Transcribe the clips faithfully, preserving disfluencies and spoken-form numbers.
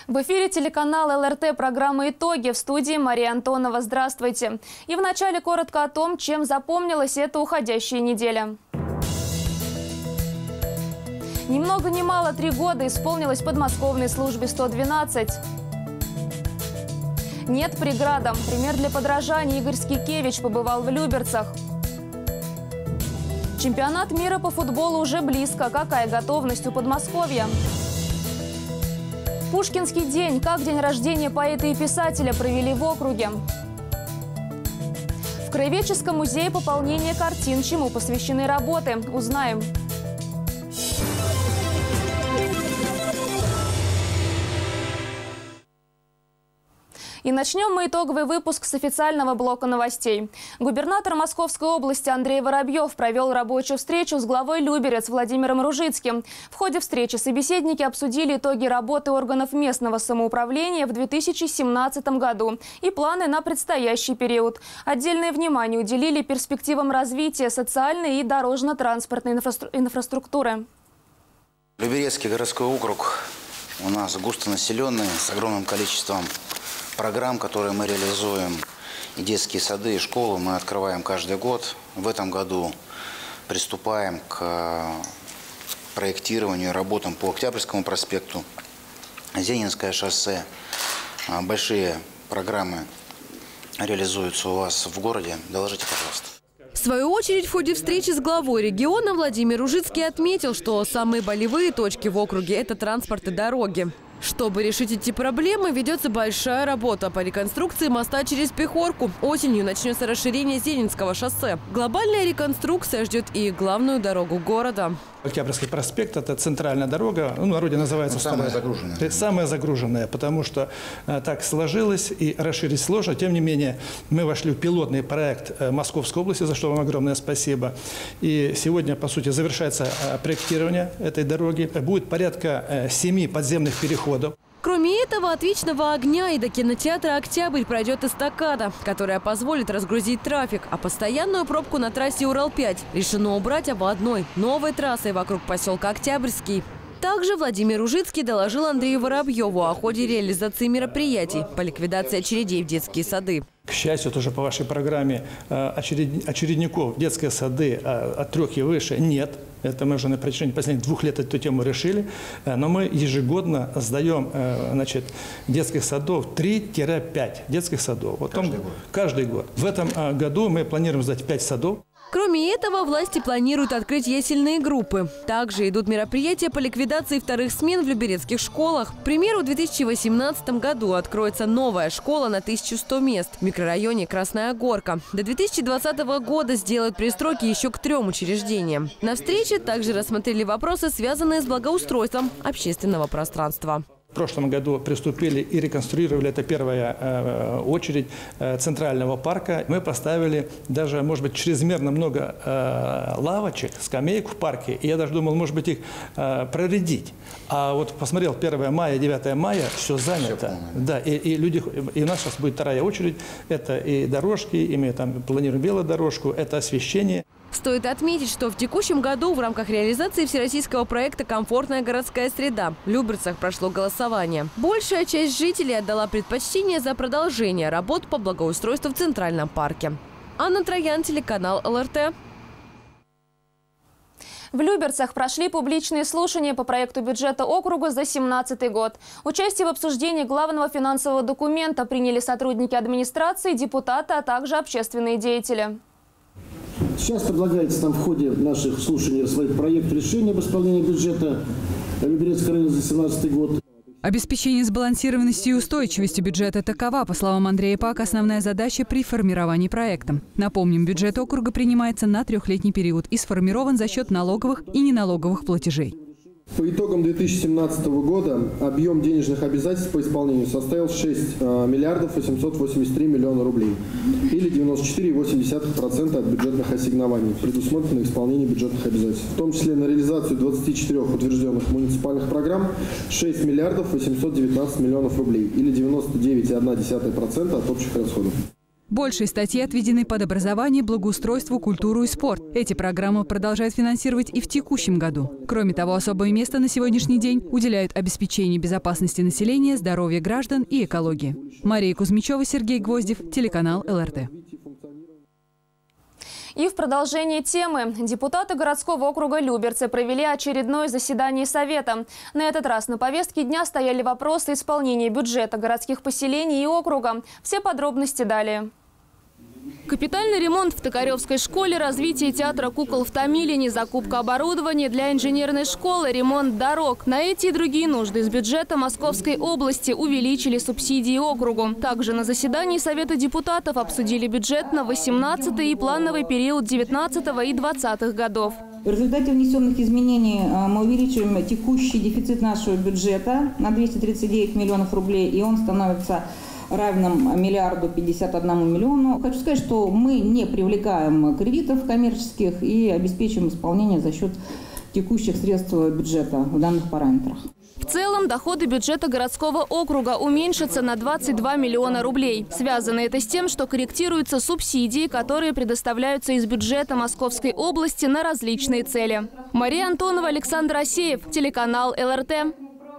В эфире телеканала эл эр тэ программа «Итоги», в студии Мария Антонова. Здравствуйте. И вначале коротко о том, чем запомнилась эта уходящая неделя. Ни много ни мало три года исполнилось подмосковной службе сто двенадцать. Нет преградам. Пример для подражания. Игорь Скикевич побывал в Люберцах. Чемпионат мира по футболу уже близко. Какая готовность у Подмосковья? Пушкинский день. Как день рождения поэта и писателя провели в округе? В Краеведческом музее пополнение картин. Чему посвящены работы? Узнаем. И начнем мы итоговый выпуск с официального блока новостей. Губернатор Московской области Андрей Воробьев провел рабочую встречу с главой Люберец Владимиром Ружицким. В ходе встречи собеседники обсудили итоги работы органов местного самоуправления в две тысячи семнадцатом году и планы на предстоящий период. Отдельное внимание уделили перспективам развития социальной и дорожно-транспортной инфраструк- инфраструктуры. Люберецкий городской округ у нас густонаселенный, с огромным количеством программ, которые мы реализуем. И детские сады, и школы мы открываем каждый год. В этом году приступаем к проектированию и работам по Октябрьскому проспекту, Зенинское шоссе. Большие программы реализуются у вас в городе. Доложите, пожалуйста. В свою очередь, в ходе встречи с главой региона Владимир Ружицкий отметил, что самые болевые точки в округе – это транспорт и дороги. Чтобы решить эти проблемы, ведется большая работа по реконструкции моста через Пехорку. Осенью начнется расширение Зенинского шоссе. Глобальная реконструкция ждет и главную дорогу города. Октябрьский проспект – это центральная дорога, ну, в народе называется… Ну, самая загруженная. Самая загруженная, потому что э, так сложилось и расширить сложно. Тем не менее, мы вошли в пилотный проект э, Московской области, за что вам огромное спасибо. И сегодня, по сути, завершается э, проектирование этой дороги. Будет порядка э, семи подземных переходов. Кроме этого, от Вечного огня и до кинотеатра «Октябрь» пройдет эстакада, которая позволит разгрузить трафик, а постоянную пробку на трассе Урал пять решено убрать обводной новой трассой вокруг поселка Октябрьский. Также Владимир Ружицкий доложил Андрею Воробьеву о ходе реализации мероприятий по ликвидации очередей в детские сады. К счастью, тоже по вашей программе очеред... очередников в детские сады от трех и выше нет. Это мы уже на протяжении последних двух лет эту тему решили. Но мы ежегодно сдаем, значит, детских садов три-пять детских садов. Вот каждый, он, год. каждый год. В этом году мы планируем сдать пять садов. Кроме этого, власти планируют открыть ясельные группы. Также идут мероприятия по ликвидации вторых смен в люберецких школах. К примеру, в две тысячи восемнадцатом году откроется новая школа на тысячу сто мест в микрорайоне Красная Горка. До две тысячи двадцатого года сделают пристройки еще к трем учреждениям. На встрече также рассмотрели вопросы, связанные с благоустройством общественного пространства. В прошлом году приступили и реконструировали, это первая э, очередь, э, центрального парка. Мы поставили даже, может быть, чрезмерно много э, лавочек, скамеек в парке. И я даже думал, может быть, их э, проредить. А вот посмотрел, первое мая, девятое мая, все занято. Все да, и, и, люди, и у нас сейчас будет вторая очередь. Это и дорожки, и мы там планируем велодорожку, это освещение. Стоит отметить, что в текущем году в рамках реализации всероссийского проекта «Комфортная городская среда» в Люберцах прошло голосование. Большая часть жителей отдала предпочтение за продолжение работ по благоустройству в Центральном парке. Анна Троян, телеканал эл эр тэ. В Люберцах прошли публичные слушания по проекту бюджета округа за две тысячи семнадцатый год. Участие в обсуждении главного финансового документа приняли сотрудники администрации, депутаты, а также общественные деятели. Сейчас предлагается нам в ходе наших слушаний рассмотреть проект решения об исполнении бюджета Люберецкого района за две тысячи семнадцатый год. Обеспечение сбалансированности и устойчивости бюджета такова, по словам Андрея Пак, основная задача при формировании проекта. Напомним, бюджет округа принимается на трехлетний период и сформирован за счет налоговых и неналоговых платежей. По итогам две тысячи семнадцатого года объем денежных обязательств по исполнению составил шесть миллиардов восемьсот восемьдесят три миллиона рублей, или девяносто четыре и восемь десятых процента от бюджетных ассигнований, предусмотренных исполнением бюджетных обязательств. В том числе на реализацию двадцати четырёх утвержденных муниципальных программ шесть миллиардов восемьсот девятнадцать миллионов рублей, или девяносто девять и одна десятая процента от общих расходов. Большие статьи отведены под образование, благоустройство, культуру и спорт. Эти программы продолжают финансировать и в текущем году. Кроме того, особое место на сегодняшний день уделяют обеспечению безопасности населения, здоровья граждан и экологии. Мария Кузьмичева, Сергей Гвоздев, телеканал эл эр тэ. И в продолжении темы депутаты городского округа Люберцы провели очередное заседание Совета. На этот раз на повестке дня стояли вопросы исполнения бюджета городских поселений и округа. Все подробности далее. Капитальный ремонт в Токаревской школе, развитие театра кукол в Томилине, закупка оборудования для инженерной школы, ремонт дорог. На эти и другие нужды из бюджета Московской области увеличили субсидии округу. Также на заседании Совета депутатов обсудили бюджет на восемнадцатый и плановый период девятнадцатого и двадцатых годов. В результате внесенных изменений мы увеличиваем текущий дефицит нашего бюджета на двести тридцать девять миллионов рублей, и он становится равным миллиарду пятьдесят одному миллиону. Хочу сказать, что мы не привлекаем кредитов коммерческих и обеспечиваем исполнение за счет текущих средств бюджета в данных параметрах. В целом, доходы бюджета городского округа уменьшатся на двадцать два миллиона рублей. Связано это с тем, что корректируются субсидии, которые предоставляются из бюджета Московской области на различные цели. Мария Антонова, Александр Асеев, телеканал эл эр тэ.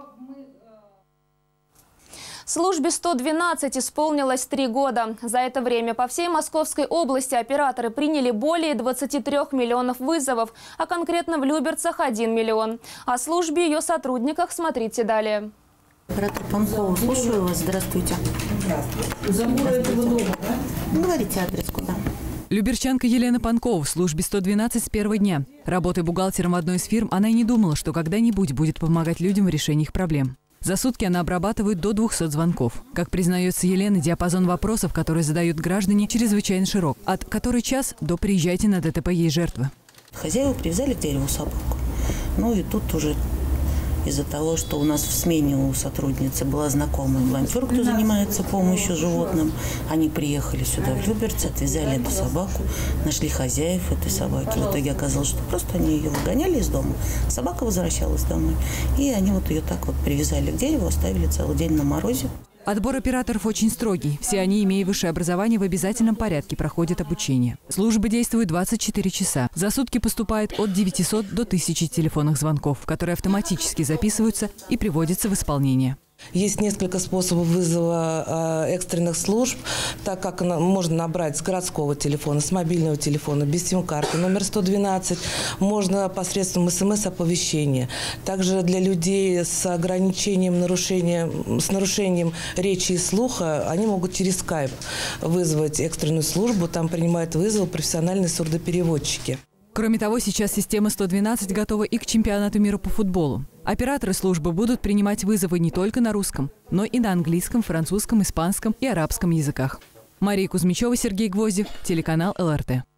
Службе сто двенадцать исполнилось три года. За это время по всей Московской области операторы приняли более двадцати трёх миллионов вызовов, а конкретно в Люберцах – один миллион. О службе и ее сотрудниках смотрите далее. Оператор Панкова, слушаю вас. Здравствуйте. Здравствуйте. Говорите адрес куда. Люберчанка Елена Панкова в службе сто двенадцать с первого дня. Работая бухгалтером в одной из фирм, она и не думала, что когда-нибудь будет помогать людям в решении их проблем. За сутки она обрабатывает до двухсот звонков. Как признается Елена, диапазон вопросов, которые задают граждане, чрезвычайно широк. От «который час» до «приезжайте на дэ тэ пэ, есть жертвы». Хозяева привязали к дереву собаку. Ну и тут уже из-за того, что у нас в смене у сотрудницы была знакомая волонтер, кто занимается помощью животным, они приехали сюда в Люберцы, отвязали эту собаку, нашли хозяев этой собаки. В итоге оказалось, что просто они ее выгоняли из дома, собака возвращалась домой. И они вот ее так вот привязали к дереву, оставили целый день на морозе. Отбор операторов очень строгий. Все они, имея высшее образование, в обязательном порядке проходят обучение. Служба действует двадцать четыре часа. За сутки поступает от девятисот до тысячи телефонных звонков, которые автоматически записываются и приводятся в исполнение. Есть несколько способов вызова э, экстренных служб, так как можно набрать с городского телефона, с мобильного телефона, без сим-карты, номер сто двенадцать, можно посредством эс эм эс-оповещения. Также для людей с ограничением нарушения, с нарушением речи и слуха, они могут через скайп вызвать экстренную службу, там принимают вызовы профессиональные сурдопереводчики. Кроме того, сейчас система сто двенадцать готова и к чемпионату мира по футболу. Операторы службы будут принимать вызовы не только на русском, но и на английском, французском, испанском и арабском языках. Мария Кузьмичева, Сергей Гвоздев, телеканал эл эр тэ.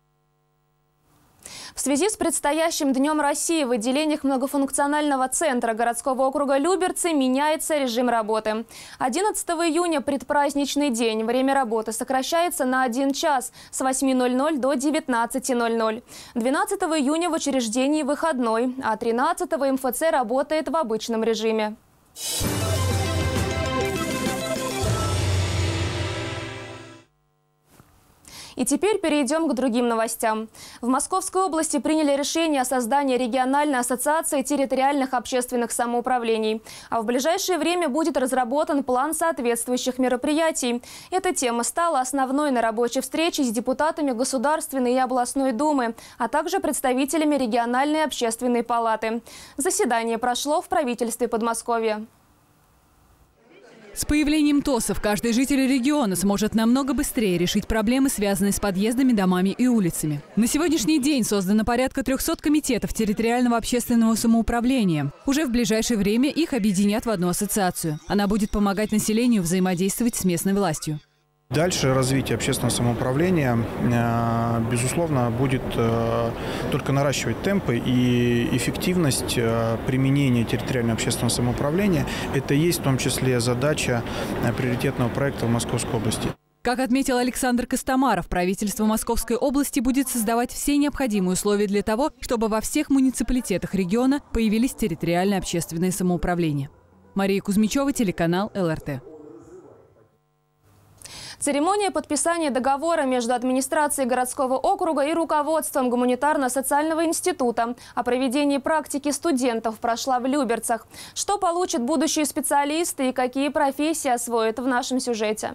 В связи с предстоящим Днем России в отделениях многофункционального центра городского округа Люберцы меняется режим работы. одиннадцатого июня предпраздничный день. Время работы сокращается на один час с восьми ноль-ноль до девятнадцати ноль-ноль. двенадцатого июня в учреждении выходной, а тринадцатого эм эф цэ работает в обычном режиме. И теперь перейдем к другим новостям. В Московской области приняли решение о создании региональной ассоциации территориальных общественных самоуправлений. А в ближайшее время будет разработан план соответствующих мероприятий. Эта тема стала основной на рабочей встрече с депутатами Государственной и областной думы, а также представителями региональной общественной палаты. Заседание прошло в правительстве Подмосковья. С появлением ТОСов каждый житель региона сможет намного быстрее решить проблемы, связанные с подъездами, домами и улицами. На сегодняшний день создано порядка трёхсот комитетов территориального общественного самоуправления. Уже в ближайшее время их объединят в одну ассоциацию. Она будет помогать населению взаимодействовать с местной властью. Дальше развитие общественного самоуправления, безусловно, будет только наращивать темпы и эффективность применения территориального общественного самоуправления. Это и есть в том числе задача приоритетного проекта в Московской области. Как отметил Александр Костомаров, правительство Московской области будет создавать все необходимые условия для того, чтобы во всех муниципалитетах региона появились территориальные общественные самоуправления. Мария Кузьмичева, телеканал эл эр тэ. Церемония подписания договора между администрацией городского округа и руководством гуманитарно-социального института о проведении практики студентов прошла в Люберцах. Что получат будущие специалисты и какие профессии освоят в нашем сюжете?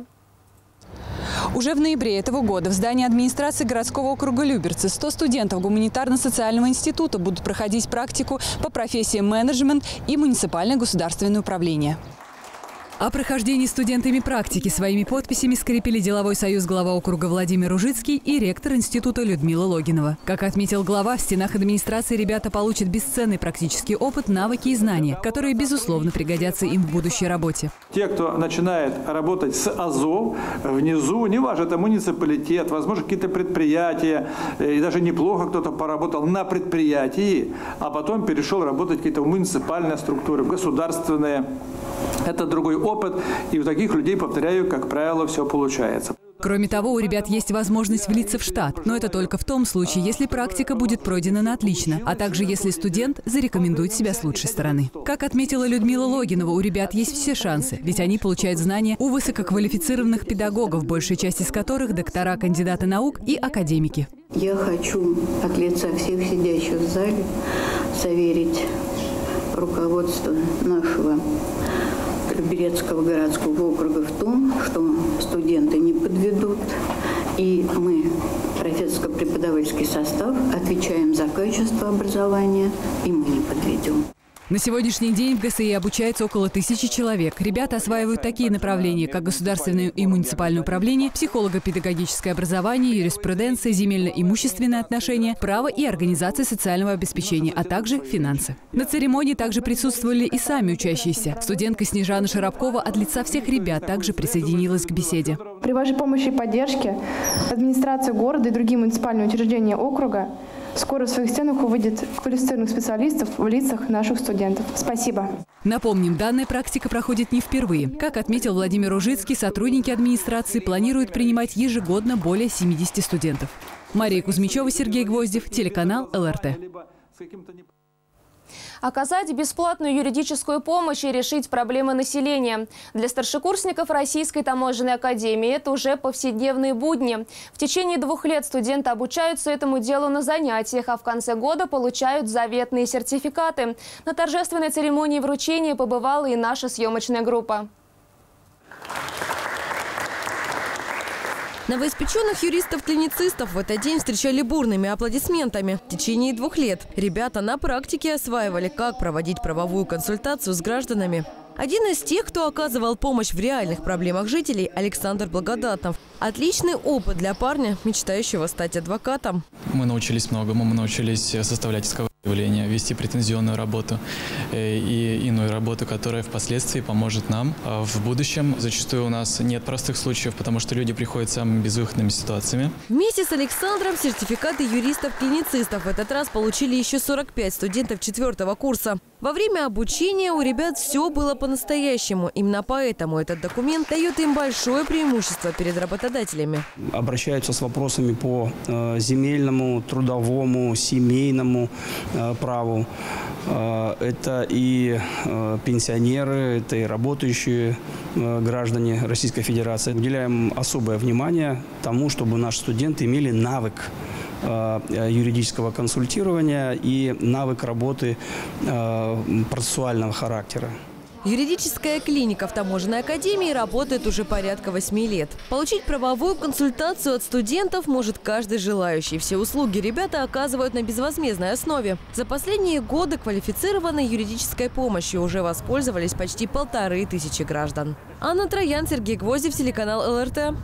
Уже в ноябре этого года в здании администрации городского округа Люберцы сто студентов гуманитарно-социального института будут проходить практику по профессиям менеджмент и муниципальное государственное управление. О прохождении студентами практики своими подписями скрепили деловой союз глава округа Владимир Ужицкий и ректор института Людмила Логинова. Как отметил глава, в стенах администрации ребята получат бесценный практический опыт, навыки и знания, которые, безусловно, пригодятся им в будущей работе. Те, кто начинает работать с АЗОВ, внизу, неважно, это муниципалитет, возможно, какие-то предприятия, и даже неплохо кто-то поработал на предприятии, а потом перешел работать в какие-то муниципальные структуры, государственные. Это другой опыт, и у таких людей, повторяю, как правило, все получается. Кроме того, у ребят есть возможность влиться в штат, но это только в том случае, если практика будет пройдена на отлично, а также если студент зарекомендует себя с лучшей стороны. Как отметила Людмила Логинова, у ребят есть все шансы, ведь они получают знания у высококвалифицированных педагогов, большая часть из которых доктора, кандидаты наук и академики. Я хочу от лица всех сидящих в зале заверить руководство нашего Люберецкого городского округа в том, что студенты не подведут, и мы, профессорско-преподавательский состав, отвечаем за качество образования, и мы не подведем. На сегодняшний день в ГСИ обучается около тысячи человек. Ребята осваивают такие направления, как государственное и муниципальное управление, психолого-педагогическое образование, юриспруденция, земельно-имущественные отношения, право и организация социального обеспечения, а также финансы. На церемонии также присутствовали и сами учащиеся. Студентка Снежана Шарапкова от лица всех ребят также присоединилась к беседе. При вашей помощи и поддержке администрация города и другие муниципальные учреждения округа скоро в своих стенах увидят квалифицированных специалистов в лицах наших студентов. Спасибо. Напомним, данная практика проходит не впервые. Как отметил Владимир Ужицкий, сотрудники администрации планируют принимать ежегодно более семидесяти студентов. Мария Кузьмичева, Сергей Гвоздев, телеканал эл эр тэ. Оказать бесплатную юридическую помощь и решить проблемы населения. Для старшекурсников Российской таможенной академии это уже повседневные будни. В течение двух лет студенты обучаются этому делу на занятиях, а в конце года получают заветные сертификаты. На торжественной церемонии вручения побывала и наша съемочная группа. Новоиспеченных юристов-клиницистов в этот день встречали бурными аплодисментами. В течение двух лет ребята на практике осваивали, как проводить правовую консультацию с гражданами. Один из тех, кто оказывал помощь в реальных проблемах жителей, Александр Благодатнов. Отличный опыт для парня, мечтающего стать адвокатом. Мы научились многому. Мы научились составлять исковые заявления, вести претензионную работу и иную работу, которая впоследствии поможет нам в будущем. Зачастую у нас нет простых случаев, потому что люди приходят с самыми безвыходными ситуациями. Вместе с Александром сертификаты юристов-клиницистов в этот раз получили еще сорок пять студентов четвертого курса. Во время обучения у ребят все было по-настоящему. Именно поэтому этот документ дает им большое преимущество перед работодателями. Обращаются с вопросами по э, земельному, трудовому, семейному э, праву. Э, это и э, пенсионеры, это и работающие э, граждане Российской Федерации. Уделяем особое внимание тому, чтобы наши студенты имели навык юридического консультирования и навык работы э, процессуального характера. Юридическая клиника в таможенной академии работает уже порядка восьми лет. Получить правовую консультацию от студентов может каждый желающий. Все услуги ребята оказывают на безвозмездной основе. За последние годы квалифицированной юридической помощью уже воспользовались почти полторы тысячи граждан. Анна Троян, Сергей Гвоздев, телеканал эл эр тэ.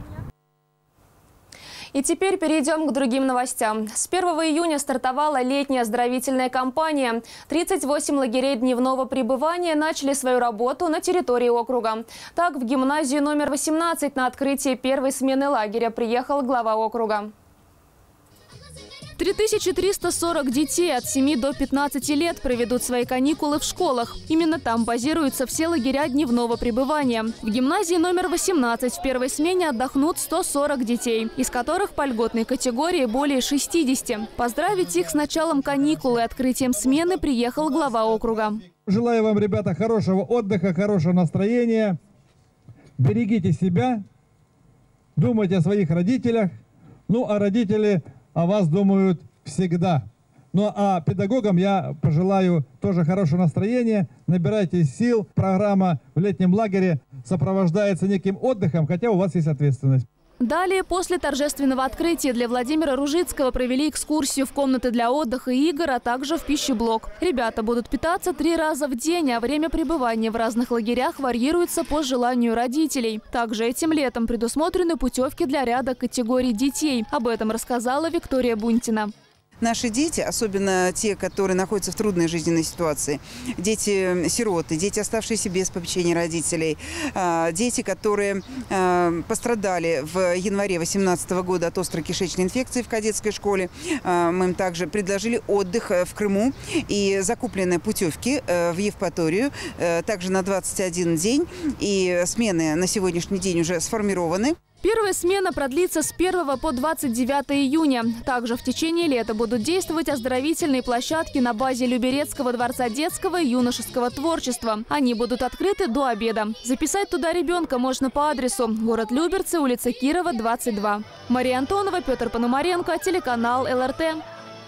И теперь перейдем к другим новостям. С первого июня стартовала летняя оздоровительная кампания. тридцать восемь лагерей дневного пребывания начали свою работу на территории округа. Так, в гимназию номер восемнадцать на открытие первой смены лагеря приехал глава округа. три тысячи триста сорок детей от семи до пятнадцати лет проведут свои каникулы в школах. Именно там базируются все лагеря дневного пребывания. В гимназии номер восемнадцать в первой смене отдохнут сто сорок детей, из которых по льготной категории более шестидесяти. Поздравить их с началом каникул и открытием смены приехал глава округа. Желаю вам, ребята, хорошего отдыха, хорошего настроения. Берегите себя думайте о своих родителях, ну а родители о вас думают всегда. Ну а педагогам я пожелаю тоже хорошего настроения, набирайтесь сил. Программа в летнем лагере сопровождается неким отдыхом, хотя у вас есть ответственность. Далее, после торжественного открытия для Владимира Ружицкого провели экскурсию в комнаты для отдыха и игр, а также в пищеблок. Ребята будут питаться три раза в день, а время пребывания в разных лагерях варьируется по желанию родителей. Также этим летом предусмотрены путевки для ряда категорий детей. Об этом рассказала Виктория Бунтина. Наши дети, особенно те, которые находятся в трудной жизненной ситуации, дети-сироты, дети, оставшиеся без попечения родителей, дети, которые пострадали в январе две тысячи восемнадцатого года от острой кишечной инфекции в кадетской школе, мы им также предложили отдых в Крыму и закуплены путевки в Евпаторию, также на двадцать один день, и смены на сегодняшний день уже сформированы. Первая смена продлится с первого по двадцать девятое июня. Также в течение лета будут действовать оздоровительные площадки на базе Люберецкого дворца детского и юношеского творчества. Они будут открыты до обеда. Записать туда ребенка можно по адресу: город Люберцы, улица Кирова, двадцать два. Мария Антонова, Петр Пономаренко, телеканал эл эр тэ.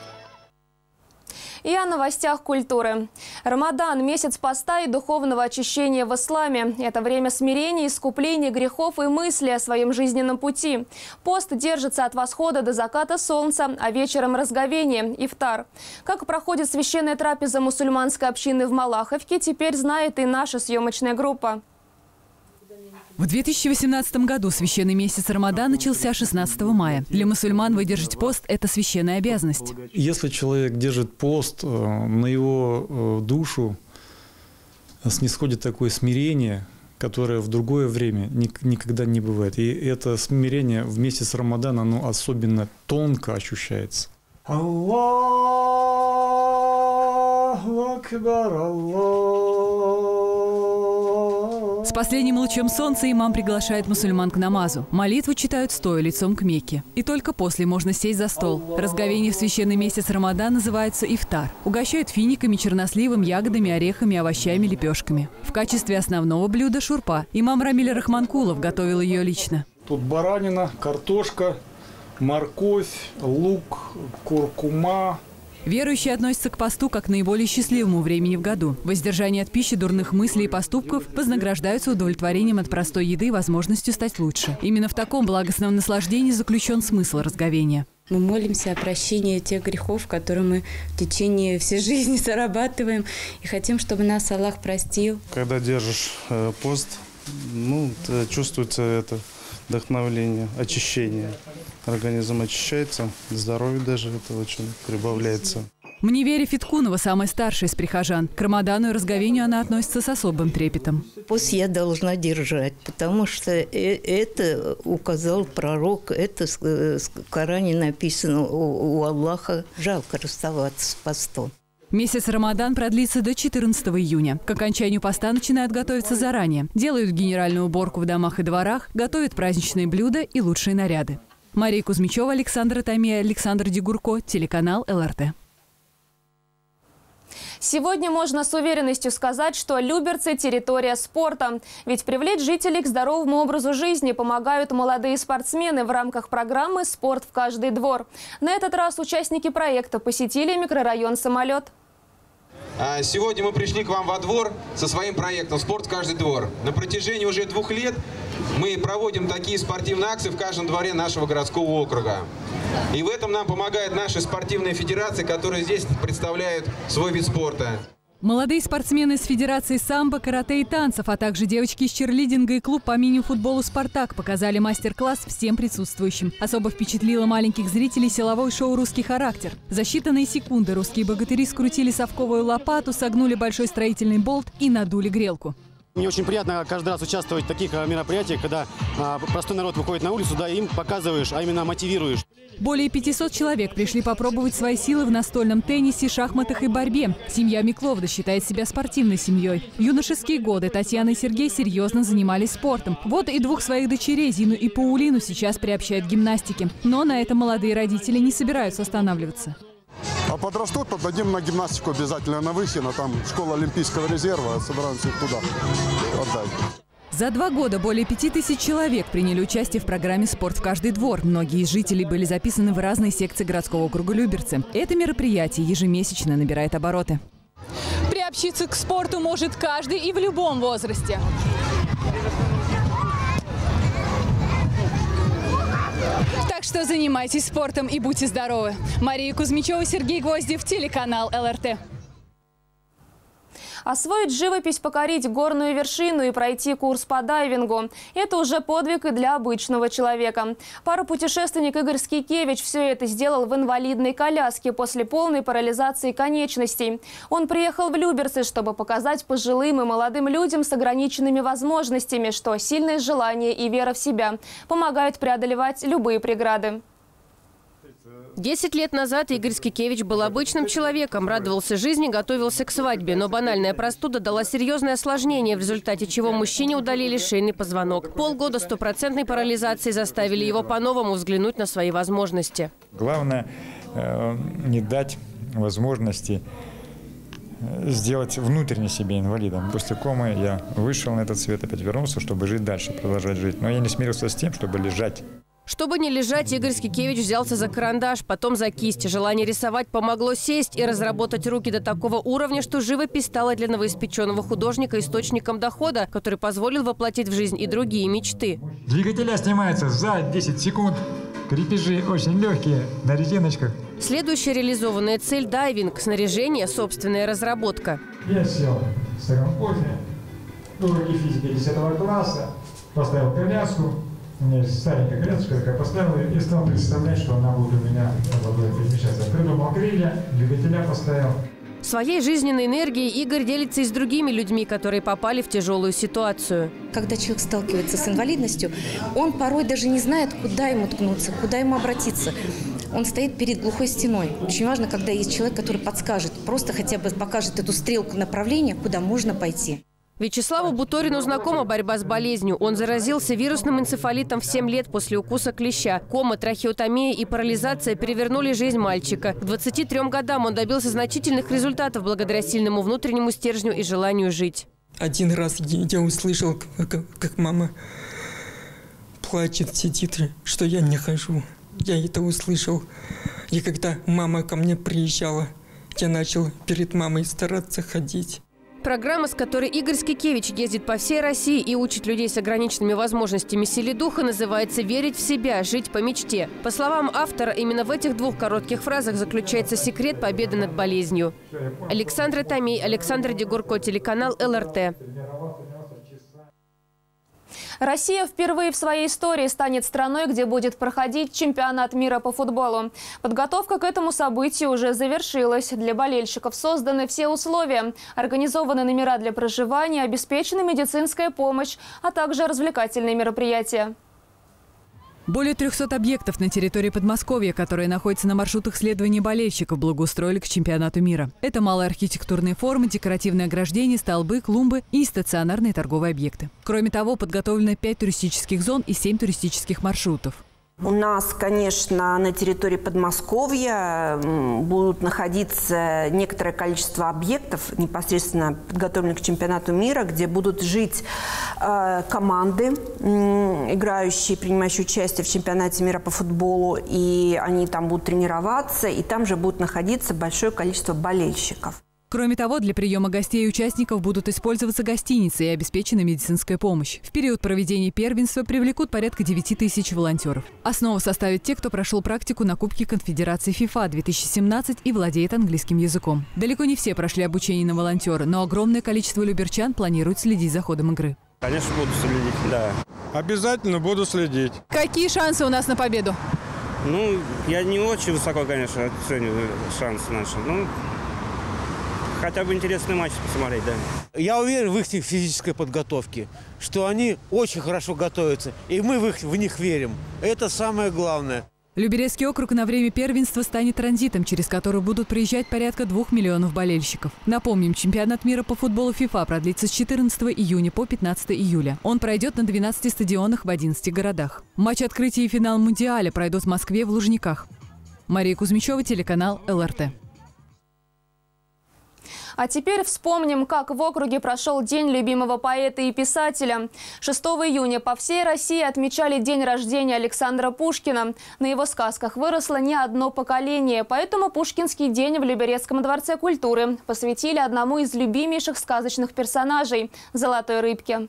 И о новостях культуры. Рамадан – месяц поста и духовного очищения в исламе. Это время смирения, искупления грехов и мысли о своем жизненном пути. Пост держится от восхода до заката солнца, а вечером разговение – ифтар. Как проходит священная трапеза мусульманской общины в Малаховке, теперь знает и наша съемочная группа. В две тысячи восемнадцатом году священный месяц Рамадан начался шестнадцатого мая. Для мусульман выдержать пост – это священная обязанность. Если человек держит пост, на его душу снисходит такое смирение, которое в другое время никогда не бывает. И это смирение в месяц Рамадана, оно особенно тонко ощущается. Аллаху акбар, Аллах. С последним лучом солнца имам приглашает мусульман к намазу. Молитву читают стоя лицом к Мекке. И только после можно сесть за стол. Разговение в священный месяц Рамадан называется ифтар. Угощают финиками, черносливом, ягодами, орехами, овощами, лепешками. В качестве основного блюда шурпа. Имам Рамиль Рахманкулов готовил ее лично. Тут баранина, картошка, морковь, лук, куркума. Верующие относятся к посту как к наиболее счастливому времени в году. Воздержание от пищи, дурных мыслей и поступков вознаграждаются удовлетворением от простой еды и возможностью стать лучше. Именно в таком благостном наслаждении заключен смысл разговения. Мы молимся о прощении тех грехов, которые мы в течение всей жизни зарабатываем, и хотим, чтобы нас Аллах простил. Когда держишь э, пост, ну, чувствуется это вдохновление, очищение. Организм очищается, здоровье даже это очень прибавляется. Мневерия Фиткунова, самая старшая из прихожан. К Рамадану и разговению она относится с особым трепетом. Пост я должна держать, потому что это указал пророк, это в Коране написано у Аллаха. Жалко расставаться с постом. Месяц Рамадан продлится до четырнадцатого июня. К окончанию поста начинают готовиться заранее. Делают генеральную уборку в домах и дворах, готовят праздничные блюда и лучшие наряды. Мария Кузьмичева, Александр Томия, Александр Дегурко, телеканал эл эр тэ. Сегодня можно с уверенностью сказать, что Люберцы – территория спорта. Ведь привлечь жителей к здоровому образу жизни помогают молодые спортсмены в рамках программы «Спорт в каждый двор». На этот раз участники проекта посетили микрорайон «Самолет». Сегодня мы пришли к вам во двор со своим проектом «Спорт в каждый двор». На протяжении уже двух лет мы проводим такие спортивные акции в каждом дворе нашего городского округа. И в этом нам помогает наша спортивная федерация, которая здесь представляет свой вид спорта. Молодые спортсмены из Федерации самбо, карате и танцев, а также девочки из черлидинга и клуб по мини-футболу «Спартак» показали мастер-класс всем присутствующим. Особо впечатлило маленьких зрителей силовое шоу «Русский характер». За считанные секунды русские богатыри скрутили совковую лопату, согнули большой строительный болт и надули грелку. Мне очень приятно каждый раз участвовать в таких мероприятиях, когда а, простой народ выходит на улицу, да, им показываешь, а именно мотивируешь. Более пятисот человек пришли попробовать свои силы в настольном теннисе, шахматах и борьбе. Семья Микловда считает себя спортивной семьей. В юношеские годы Татьяна и Сергей серьезно занимались спортом. Вот и двух своих дочерей, Зину и Паулину, сейчас приобщают к гимнастике. Но на этом молодые родители не собираются останавливаться. А подрастут, поддадим на гимнастику обязательно на Выхино, там школа Олимпийского резерва, собираемся их туда отдать. За два года более пяти тысяч человек приняли участие в программе «Спорт в каждый двор». Многие из жителей были записаны в разные секции городского округа Люберцы. Это мероприятие ежемесячно набирает обороты. Приобщиться к спорту может каждый и в любом возрасте. Так что занимайтесь спортом и будьте здоровы. Мария Кузьмичева, Сергей Гвоздев, телеканал эл эр тэ. Освоить живопись, покорить горную вершину и пройти курс по дайвингу – это уже подвиг и для обычного человека. Паропутешественник Игорь Скикевич все это сделал в инвалидной коляске после полной парализации конечностей. Он приехал в Люберцы, чтобы показать пожилым и молодым людям с ограниченными возможностями, что сильное желание и вера в себя помогают преодолевать любые преграды. Десять лет назад Игорь Скикевич был обычным человеком, радовался жизни, готовился к свадьбе. Но банальная простуда дала серьезное осложнение, в результате чего мужчине удалили шейный позвонок. Полгода стопроцентной парализации заставили его по-новому взглянуть на свои возможности. Главное э, не дать возможности сделать внутренне себе инвалидом. После комы я вышел на этот свет, опять вернулся, чтобы жить дальше, продолжать жить. Но я не смирился с тем, чтобы лежать. Чтобы не лежать, Игорь Скикевич взялся за карандаш, потом за кисть. Желание рисовать помогло сесть и разработать руки до такого уровня, что живопись стала для новоиспеченного художника источником дохода, который позволил воплотить в жизнь и другие мечты. Двигателя снимаются за десять секунд. Крепежи очень легкие, на резиночках. Следующая реализованная цель – дайвинг. Снаряжение – собственная разработка. Я сел в старом позе, уроки физики десятого класса, поставил коляску. У меня есть старенькая колясочка, такая поставила, и стал представлять, что она будет у меня водой перемещаться. Придумал крылья, двигателя поставил. Своей жизненной энергией Игорь делится и с другими людьми, которые попали в тяжелую ситуацию. Когда человек сталкивается с инвалидностью, он порой даже не знает, куда ему ткнуться, куда ему обратиться. Он стоит перед глухой стеной. Очень важно, когда есть человек, который подскажет, просто хотя бы покажет эту стрелку направления, куда можно пойти. Вячеславу Буторину знакома борьба с болезнью. Он заразился вирусным энцефалитом в семь лет после укуса клеща. Кома, трахеотомия и парализация перевернули жизнь мальчика. К двадцати трём годам он добился значительных результатов благодаря сильному внутреннему стержню и желанию жить. Один раз я услышал, как, как мама плачет, сидит, что я не хожу. Я это услышал. И когда мама ко мне приезжала, я начал перед мамой стараться ходить. Программа, с которой Игорь Скикевич ездит по всей России и учит людей с ограниченными возможностями силе духа, называется «Верить в себя, жить по мечте». По словам автора, именно в этих двух коротких фразах заключается секрет победы над болезнью. Александра Томей, Александр Дегурко, телеканал эл эр тэ. Россия впервые в своей истории станет страной, где будет проходить чемпионат мира по футболу. Подготовка к этому событию уже завершилась. Для болельщиков созданы все условия. Организованы номера для проживания, обеспечена медицинская помощь, а также развлекательные мероприятия. Более трёхсот объектов на территории Подмосковья, которые находятся на маршрутах следования болельщиков, благоустроили к чемпионату мира. Это малые архитектурные формы, декоративные ограждения, столбы, клумбы и стационарные торговые объекты. Кроме того, подготовлено пять туристических зон и семь туристических маршрутов. У нас, конечно, на территории Подмосковья будут находиться некоторое количество объектов, непосредственно подготовленных к чемпионату мира, где будут жить э, команды, э, играющие, принимающие участие в чемпионате мира по футболу, и они там будут тренироваться, и там же будет находиться большое количество болельщиков. Кроме того, для приема гостей и участников будут использоваться гостиницы и обеспечена медицинская помощь. В период проведения первенства привлекут порядка девяти тысяч волонтеров. Основу составят те, кто прошел практику на Кубке Конфедерации ФИФА две тысячи семнадцать и владеет английским языком. Далеко не все прошли обучение на волонтера, но огромное количество люберчан планирует следить за ходом игры. Конечно, буду следить, да. Обязательно буду следить. Какие шансы у нас на победу? Ну, я не очень высоко, конечно, оцениваю шансы наши. Ну, хотя бы интересный матч посмотреть, да. Я уверен в их физической подготовке, что они очень хорошо готовятся, и мы в, их, в них верим. Это самое главное. Люберецкий округ на время первенства станет транзитом, через который будут приезжать порядка двух миллионов болельщиков. Напомним, чемпионат мира по футболу ФИФА продлится с четырнадцатого июня по пятнадцатое июля. Он пройдет на двенадцати стадионах в одиннадцати городах. Матч открытия и финал Мундиаля пройдут в Москве в Лужниках. Мария Кузьмичева, телеканал эл эр тэ. А теперь вспомним, как в округе прошел День любимого поэта и писателя. шестого июня по всей России отмечали день рождения Александра Пушкина. На его сказках выросло не одно поколение, поэтому Пушкинский день в Люберецком дворце культуры посвятили одному из любимейших сказочных персонажей – Золотой рыбке.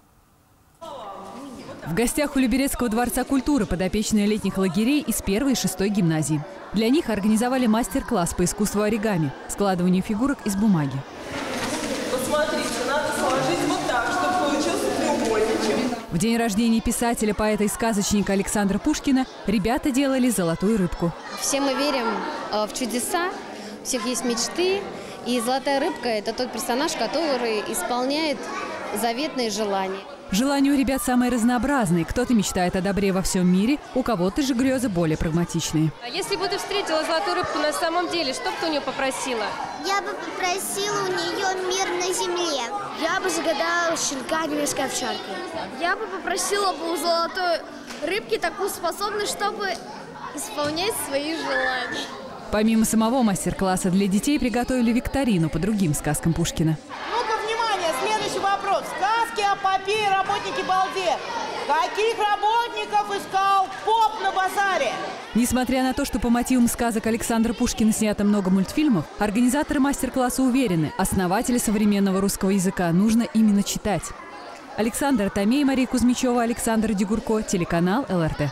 В гостях у Люберецкого дворца культуры подопечные летних лагерей из первой и шестой гимназии. Для них организовали мастер-класс по искусству оригами – складыванию фигурок из бумаги. Посмотрите, надо сложить вот так, чтобы получился треугольничек. В день рождения писателя, поэта и сказочника Александра Пушкина ребята делали золотую рыбку. Все мы верим в чудеса, у всех есть мечты. И золотая рыбка – это тот персонаж, который исполняет заветные желания. Желания у ребят самые разнообразные. Кто-то мечтает о добре во всем мире, у кого-то же грезы более прагматичные. А если бы ты встретила золотую рыбку на самом деле, что бы ты у нее попросила? Я бы попросила у нее мир на земле. Я бы загадала щенка грецкой овчарки. Я бы попросила бы у золотой рыбки такую способность, чтобы исполнять свои желания. Помимо самого мастер-класса для детей приготовили викторину по другим сказкам Пушкина. Ну-ка, внимание, следующий вопрос. Сказки о попе и работнике балде. Каких работников искал поп на базаре? Несмотря на то, что по мотивам сказок Александра Пушкина снято много мультфильмов, организаторы мастер-класса уверены, основатели современного русского языка нужно именно читать. Александр Томей, Мария Кузьмичева, Александр Дегурко, телеканал эл эр тэ.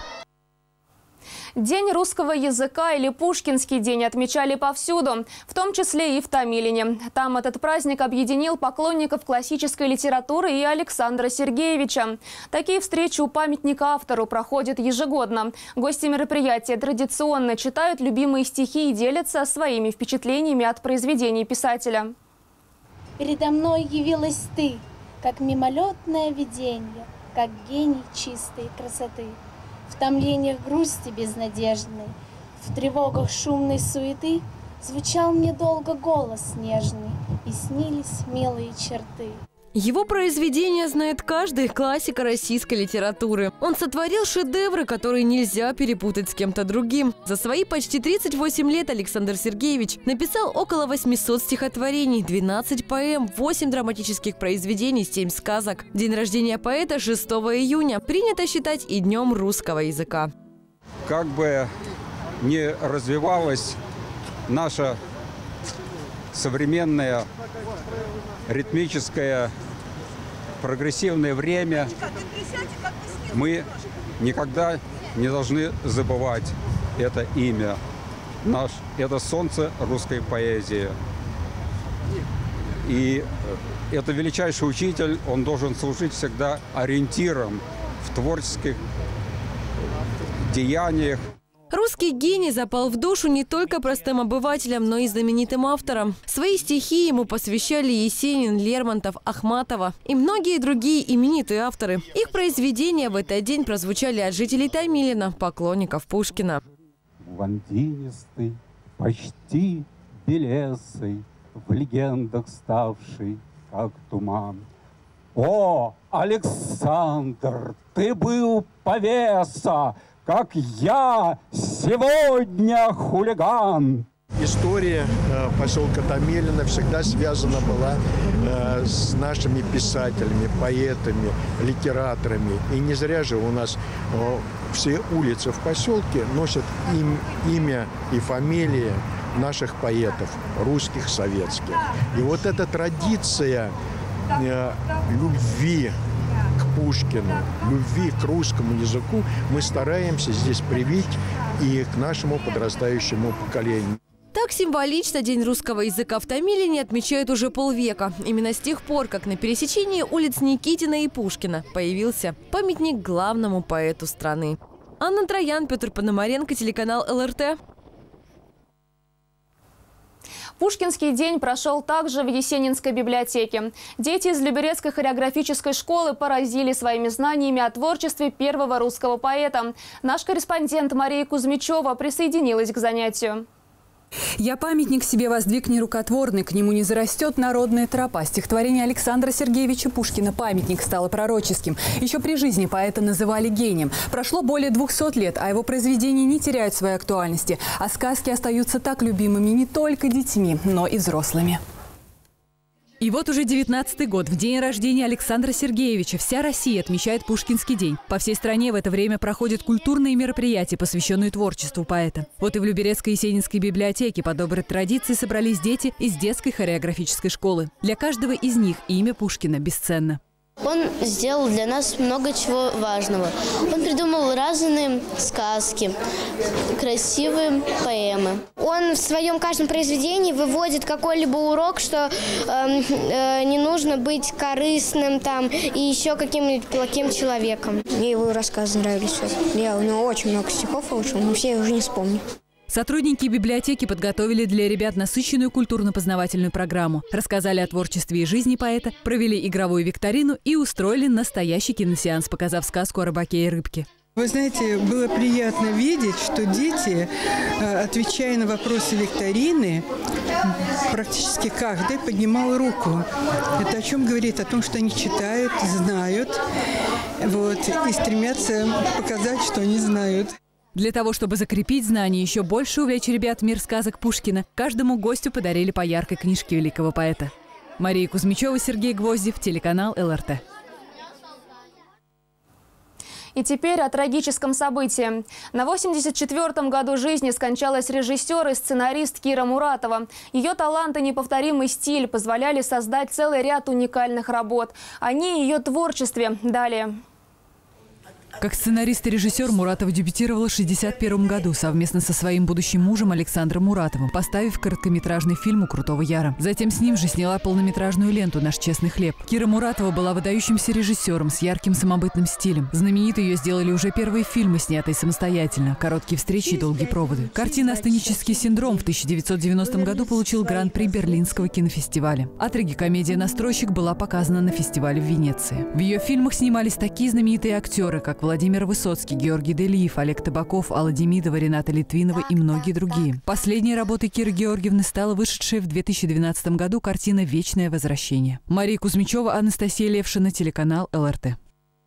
День русского языка или Пушкинский день отмечали повсюду, в том числе и в Томилине. Там этот праздник объединил поклонников классической литературы и Александра Сергеевича. Такие встречи у памятника автору проходят ежегодно. Гости мероприятия традиционно читают любимые стихи и делятся своими впечатлениями от произведений писателя. Передо мной явилась ты, как мимолетное видение, как гений чистой красоты. В томлениях грусти безнадежной, в тревогах шумной суеты звучал мне долго голос нежный, и снились милые черты. Его произведения знает каждый классика российской литературы. Он сотворил шедевры, которые нельзя перепутать с кем-то другим. За свои почти тридцать восемь лет Александр Сергеевич написал около восьмисот стихотворений, двенадцать поэм, восемь драматических произведений, семь сказок. День рождения поэта шестого июня принято считать и днем русского языка. Как бы ни развивалась наша современная ритмическое прогрессивное время, мы никогда не должны забывать это имя. Наш, это солнце русской поэзии. И это величайший учитель, он должен служить всегда ориентиром в творческих деяниях. Русский гений запал в душу не только простым обывателям, но и знаменитым авторам. Свои стихи ему посвящали Есенин, Лермонтов, Ахматова и многие другие именитые авторы. Их произведения в этот день прозвучали от жителей Томилина, поклонников Пушкина. Блондинистый, почти белесый, в легендах ставший, как туман. О, Александр, ты был повеса, как я сегодня хулиган. История э, поселка Томилино всегда связана была э, с нашими писателями, поэтами, литераторами. И не зря же у нас э, все улицы в поселке носят им, имя и фамилии наших поэтов, русских, советских. И вот эта традиция э, любви к Пушкину, любви к русскому языку мы стараемся здесь привить и к нашему подрастающему поколению. Так символично День русского языка в Томилине отмечают уже полвека. Именно с тех пор, как на пересечении улиц Никитина и Пушкина появился памятник главному поэту страны. Анна Троян, Петр Пономаренко, телеканал эл эр тэ. Пушкинский день прошел также в Есенинской библиотеке. Дети из Люберецкой хореографической школы поразили своими знаниями о творчестве первого русского поэта. Наш корреспондент Мария Кузьмичева присоединилась к занятию. «Я памятник себе воздвиг нерукотворный, к нему не зарастет народная тропа». Стихотворение Александра Сергеевича Пушкина «Памятник» стало пророческим. Еще при жизни поэта называли гением. Прошло более двухсот лет, а его произведения не теряют своей актуальности. А сказки остаются так любимыми не только детьми, но и взрослыми. И вот уже девятнадцатый год, в день рождения Александра Сергеевича, вся Россия отмечает Пушкинский день. По всей стране в это время проходят культурные мероприятия, посвященные творчеству поэта. Вот и в Люберецкой Есенинской библиотеке по доброй традиции собрались дети из детской хореографической школы. Для каждого из них имя Пушкина бесценно. Он сделал для нас много чего важного. Он придумал разные сказки, красивые поэмы. Он в своем каждом произведении выводит какой-либо урок, что э, э, не нужно быть корыстным там и еще каким-нибудь плохим человеком. Мне его рассказы нравились. Я у него очень много стихов выучил, но все я уже не вспомню. Сотрудники библиотеки подготовили для ребят насыщенную культурно-познавательную программу, рассказали о творчестве и жизни поэта, провели игровую викторину и устроили настоящий киносеанс, показав сказку о рыбаке и рыбке. Вы знаете, было приятно видеть, что дети, отвечая на вопросы викторины, практически каждый поднимал руку. Это о чем говорит? О том, что они читают, знают, вот, и стремятся показать, что они знают. Для того, чтобы закрепить знания, еще больше увлечь ребят в мир сказок Пушкина, каждому гостю подарили по яркой книжке великого поэта. Мария Кузьмичева, Сергей Гвоздев, телеканал эл эр тэ. И теперь о трагическом событии. На восемьдесят четвёртом году жизни скончалась режиссер и сценарист Кира Муратова. Ее талант и неповторимый стиль позволяли создать целый ряд уникальных работ. О ней и ее творчестве далее. Как сценарист и режиссер Муратова дебютировала в шестьдесят первом году совместно со своим будущим мужем Александром Муратовым, поставив короткометражный фильм «У крутого Яра». Затем с ним же сняла полнометражную ленту «Наш честный хлеб». Кира Муратова была выдающимся режиссером с ярким самобытным стилем. Знаменитой ее сделали уже первые фильмы, снятые самостоятельно «Короткие встречи» и «Долгие проводы». Картина «Астенический синдром» в тысяча девятьсот девяностом году получил гран-при Берлинского кинофестиваля. А трагикомедия «Настройщик» была показана на фестивале в Венеции. В ее фильмах снимались такие знаменитые актеры, как Владимир Высоцкий, Георгий Делиев, Олег Табаков, Алла Демидова, Рената Литвинова и многие другие. Последней работой Киры Георгиевны стала вышедшая в две тысячи двенадцатом году картина «Вечное возвращение». Мария Кузьмичева, Анастасия Левшина, телеканал эл эр тэ.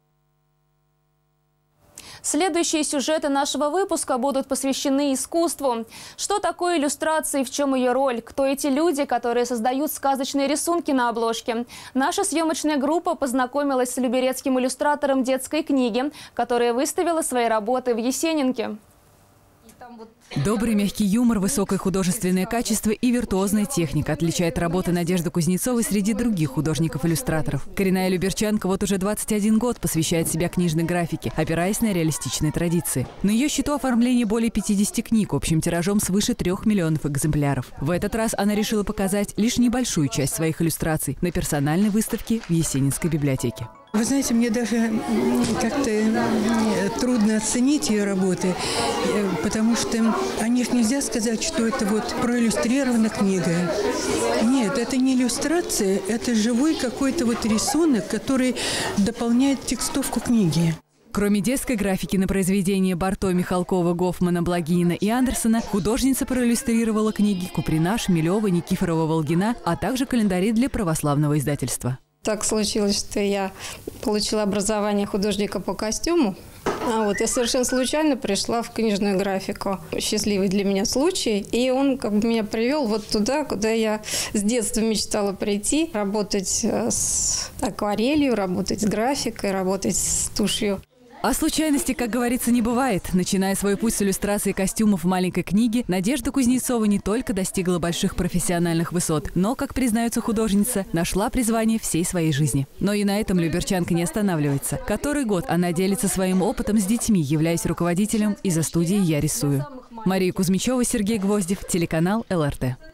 Следующие сюжеты нашего выпуска будут посвящены искусству. Что такое иллюстрация и в чем ее роль? Кто эти люди, которые создают сказочные рисунки на обложке? Наша съемочная группа познакомилась с люберецким иллюстратором детской книги, которая выставила свои работы в Есенинке. Добрый мягкий юмор, высокое художественное качество и виртуозная техника отличает работы Надежды Кузнецовой среди других художников-иллюстраторов. Коренная люберчанка вот уже двадцать один год посвящает себя книжной графике, опираясь на реалистичные традиции. На ее счету оформление более пятидесяти книг, общим тиражом свыше трех миллионов экземпляров. В этот раз она решила показать лишь небольшую часть своих иллюстраций на персональной выставке в Есенинской библиотеке. Вы знаете, мне даже как-то трудно оценить ее работы, потому что о них нельзя сказать, что это вот проиллюстрирована книга. Нет, это не иллюстрация, это живой какой-то вот рисунок, который дополняет текстовку книги. Кроме детской графики на произведения Барто, Михалкова, Гофмана, Благинина и Андерсона, художница проиллюстрировала книги Куприна, Шмелева, Никифорова, Волгина, а также календари для православного издательства. Так случилось, что я получила образование художника по костюму. А вот я совершенно случайно пришла в книжную графику. Счастливый для меня случай. И он как бы меня привел вот туда, куда я с детства мечтала прийти. Работать с акварелью, работать с графикой, работать с тушью. А случайности, как говорится, не бывает. Начиная свой путь с иллюстрации костюмов в маленькой книге, Надежда Кузнецова не только достигла больших профессиональных высот, но, как признается художница, нашла призвание всей своей жизни. Но и на этом люберчанка не останавливается. Который год она делится своим опытом с детьми, являясь руководителем из-за студии «Я рисую». Мария Кузьмичева, Сергей Гвоздев, телеканал эл эр тэ.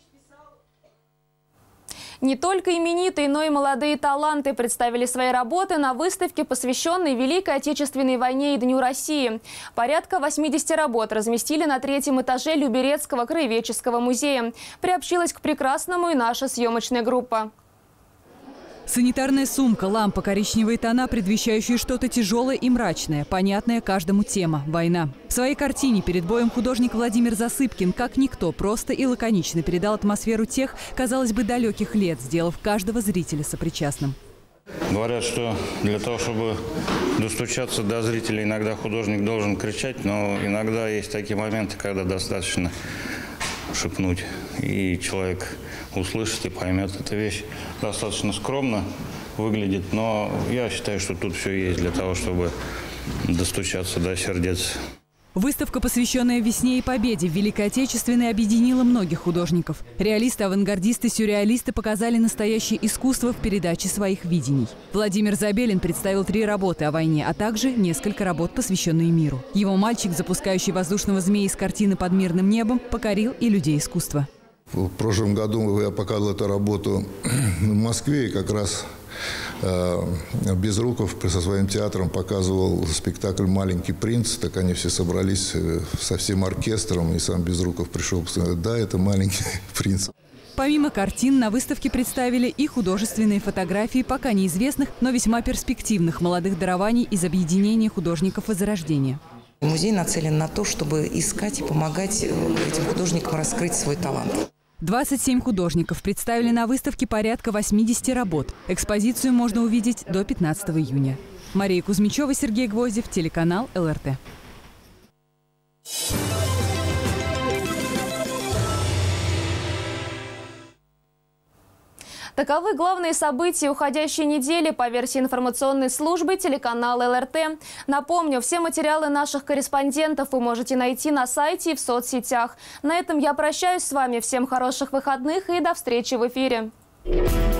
Не только именитые, но и молодые таланты представили свои работы на выставке, посвященной Великой Отечественной войне и Дню России. Порядка восьмидесяти работ разместили на третьем этаже Люберецкого краеведческого музея. Приобщилась к прекрасному и наша съемочная группа. Санитарная сумка, лампа, коричневые тона, предвещающие что-то тяжелое и мрачное, понятная каждому тема – война. В своей картине «Перед боем» художник Владимир Засыпкин, как никто, просто и лаконично передал атмосферу тех, казалось бы, далеких лет, сделав каждого зрителя сопричастным. Говорят, что для того, чтобы достучаться до зрителей, иногда художник должен кричать, но иногда есть такие моменты, когда достаточно шепнуть, и человек услышит и поймет. Эта вещь достаточно скромно выглядит, но я считаю, что тут все есть для того, чтобы достучаться до сердец. Выставка, посвященная весне и победе в Великой Отечественной, объединила многих художников. Реалисты, авангардисты, сюрреалисты показали настоящее искусство в передаче своих видений. Владимир Забелин представил три работы о войне, а также несколько работ, посвященные миру. Его мальчик, запускающий воздушного змея из картины «Под мирным небом», покорил и людей искусства. В прошлом году я показывал эту работу в Москве, и как раз Безруков со своим театром показывал спектакль «Маленький принц». Так они все собрались со всем оркестром, и сам Безруков пришел посмотреть. Да, это «Маленький принц». Помимо картин, на выставке представили и художественные фотографии пока неизвестных, но весьма перспективных молодых дарований из объединения художников Возрождения. Музей нацелен на то, чтобы искать и помогать этим художникам раскрыть свой талант. двадцать семь художников представили на выставке порядка восьмидесяти работ. Экспозицию можно увидеть до пятнадцатого июня. Мария Кузьмичева, Сергей Гвоздев, телеканал эл эр тэ. Таковы главные события уходящей недели по версии информационной службы телеканала эл эр тэ. Напомню, все материалы наших корреспондентов вы можете найти на сайте и в соцсетях. На этом я прощаюсь с вами. Всем хороших выходных и до встречи в эфире.